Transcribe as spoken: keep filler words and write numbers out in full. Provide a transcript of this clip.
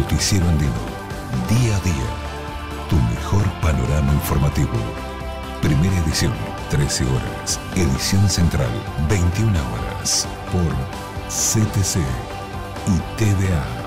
Noticiero Andino. Día a día. Tu mejor panorama informativo. Primera edición, trece horas. Edición central, veintiuna horas. Por C T C y T V A.